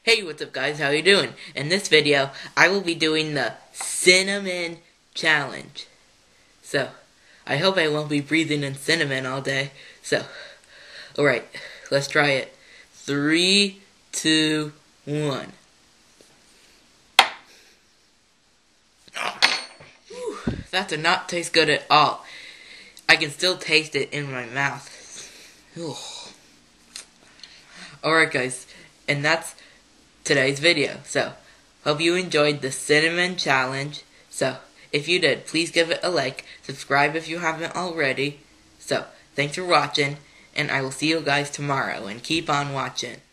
Hey, what's up guys, how you doing? In this video, I will be doing the cinnamon challenge. So, I hope I won't be breathing in cinnamon all day. So, alright, let's try it. 3, 2, 1. Whew, that did not taste good at all. I can still taste it in my mouth. Alright guys, and that's today's video. So, hope you enjoyed the cinnamon challenge. So, if you did, please give it a like, subscribe if you haven't already. So, thanks for watching, and I will see you guys tomorrow, and keep on watching.